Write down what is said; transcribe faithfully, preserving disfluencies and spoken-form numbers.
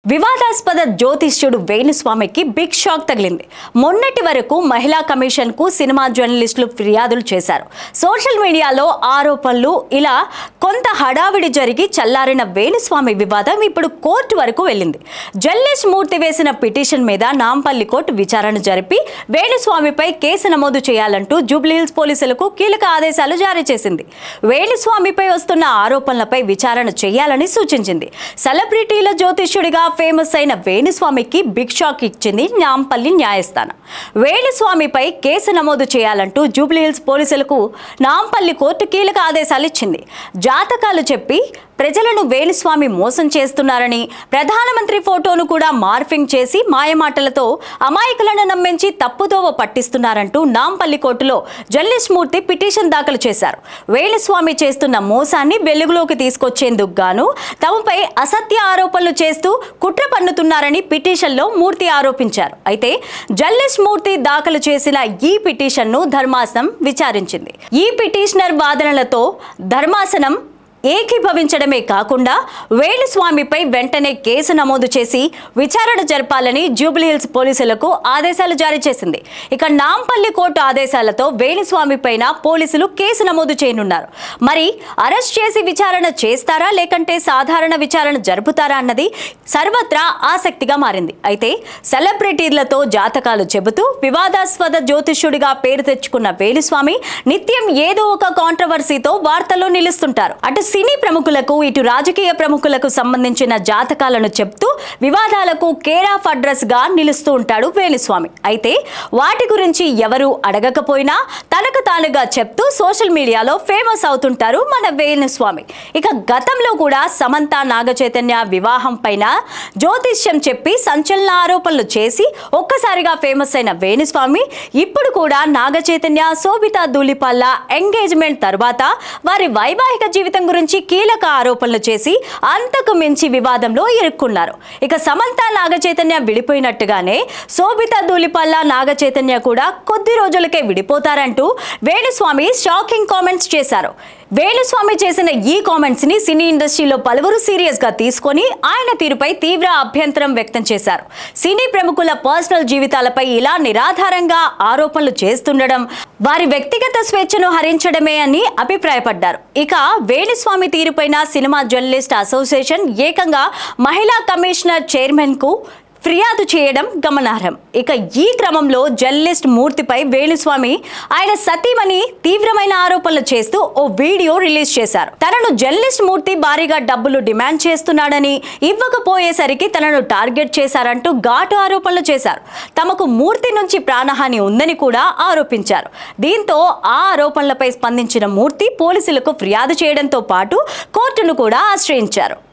వివాదాస్పద జ్యోతిష్యుడు వేణుస్వామికి big shock తగిలింది. మొన్నటి వరకు మహిళా కమిషన్ కు సినిమా జర్నలిస్టులు ఫిర్యాదులు చేశారు. సోషల్ మీడియాలో ఆరోపణలు ఇలా కొంత హడావిడి జరిగి చల్లారిన వేణుస్వామి వివాదం ఇప్పుడు కోర్టు వరకు వెళ్ళింది. జర్నలిస్ట్ మూర్తి వేసిన పిటిషన్ మీద నాంపల్లి కోర్టు విచారణ జరిపి వేణుస్వామిపై కేసు నమోదు చేయాలంటూ జూబ్లీహిల్స్ పోలీసులకు కీలక ఆదేశాలు జారీ చేసింది. వేణుస్వామిపై వస్తున్న ఆరోపణలపై విచారణ చేయాలని సూచించింది. సెలబ్రిటీల జ్యోతిష్యుడిగా ఫేమస్ అయిన వేణుస్వామికి బిగ్ షాక్ ఇచ్చింది నాంపల్లి న్యాయస్థానం. వేణుస్వామిపై కేసు నమోదు చేయాలంటూ జూబ్లీహిల్స్ పోలీసులకు నాంపల్లి కోర్టు కీలక ఆదేశాలు ఇచ్చింది. జాతకాలు చెప్పి ప్రజలను వేణుస్వామి మోసం చేస్తున్నారని, ప్రధానమంత్రి ఫోటోను కూడా మార్ఫింగ్ చేసి మాయమాటలతో అమాయకులను నమ్మించి తప్పుదోవ పట్టిస్తున్నారంటూ నాంపల్లి కోర్టులో జర్నలిస్ట్ మూర్తి పిటిషన్ దాఖలు చేశారు. వేణుస్వామి చేస్తున్న మోసాన్ని వెలుగులోకి తీసుకొచ్చేందుకు గాను తమపై అసత్య ఆరోపణలు చేస్తూ కుట్ర పన్నుతున్నారని పిటిషన్లో మూర్తి ఆరోపించారు. అయితే జర్నలిస్ట్ మూర్తి దాఖలు చేసిన ఈ పిటిషన్ను ధర్మాసనం విచారించింది. ఈ పిటిషనర్ వాదనలతో ధర్మాసనం ఏకీభవించడమే కాకుండా వేణుస్వామిపై వెంటనే కేసు నమోదు చేసి విచారణ జరపాలని జూబ్లీహిల్స్ పోలీసులకు ఆదేశాలు జారీ చేసింది. ఇక నాంపల్లి కోర్టు ఆదేశాలతో వేణుస్వామి పైన పోలీసులు కేసు నమోదు చేయనున్నారు. మరి అరెస్ట్ చేసి విచారణ చేస్తారా లేకంటే సాధారణ విచారణ జరుపుతారా అన్నది సర్వత్రా ఆసక్తిగా మారింది. అయితే సెలబ్రిటీలతో జాతకాలు చెబుతూ వివాదాస్పద జ్యోతిష్యుడిగా పేరు తెచ్చుకున్న వేణుస్వామి నిత్యం ఏదో ఒక కాంట్రవర్సీతో వార్తల్లో నిలుస్తుంటారు. అటు సినీ ప్రముఖులకు ఇటు రాజకీయ ప్రముఖులకు సంబంధించిన జాతకాలను చెప్తూ వివాదాలకు కేర్ ఆఫ్ అడ్రస్ గా నిలుస్తూ ఉంటాడు వేణుస్వామి. అయితే వాటి గురించి ఎవరు అడగకపోయినా తనకు తానుగా చెప్తూ సోషల్ మీడియాలో ఫేమస్ అవుతుంటారు మన వేణుస్వామి. ఇక గతంలో కూడా సమంత నాగచైతన్య వివాహం పైన జ్యోతిష్యం చెప్పి సంచలన ఆరోపణలు చేసి ఒక్కసారిగా ఫేమస్ అయిన వేణుస్వామి ఇప్పుడు కూడా నాగచైతన్య శోభితా ధూళిపాళ్ల ఎంగేజ్మెంట్ తర్వాత వారి వైవాహిక జీవితం గురించి కీలక ఆరోపణలు చేసి అంతకు మించి వివాదంలో ఇరుక్కున్నారు. ఇక సమంత నాగచైతన్య విడిపోయినట్టుగానే శోభితా ధూళిపాళ్ల నాగచైతన్య కూడా కొద్ది రోజులకే విడిపోతారంటూ వేణుస్వామి షాకింగ్ కామెంట్స్ చేశారు. వేణుస్వామి చేసిన ఈ కామెంట్స్ ని సినీ ఇండస్ట్రీలో పలువురు సీరియస్ గా తీసుకొని ఆయన తీరుపై తీవ్ర అభ్యంతరం వ్యక్తం చేశారు. సినీ ప్రముఖుల పర్సనల్ జీవితాలపై ఇలా నిరాధారంగా ఆరోపణలు చేస్తుండడం వారి వ్యక్తిగత స్వేచ్ఛను హరించడమే అని అభిప్రాయపడ్డారు. ఇక వేణుస్వామి తీరుపైన సినిమా జర్నలిస్ట్ అసోసియేషన్ ఏకంగా మహిళా కమిషనర్ చైర్మన్ కు ఫిర్యాదు చేయడం గమనార్హం. ఇక ఈ క్రమంలో జర్నలిస్ట్ మూర్తిపై వేణుస్వామి ఆయన సతీమణి తీవ్రమైన ఆరోపణలు చేస్తూ ఓ వీడియో రిలీజ్ చేశారు. తనను జర్నలిస్ట్ మూర్తి భారీగా డబ్బులు డిమాండ్ చేస్తున్నాడని, ఇవ్వకపోయేసరికి తనను టార్గెట్ చేశారంటూ ఘాటు ఆరోపణలు చేశారు. తమకు మూర్తి నుంచి ప్రాణహాని ఉందని కూడా ఆరోపించారు. దీంతో ఆ ఆరోపణలపై స్పందించిన మూర్తి పోలీసులకు ఫిర్యాదు చేయడంతో పాటు కోర్టును కూడా ఆశ్రయించారు.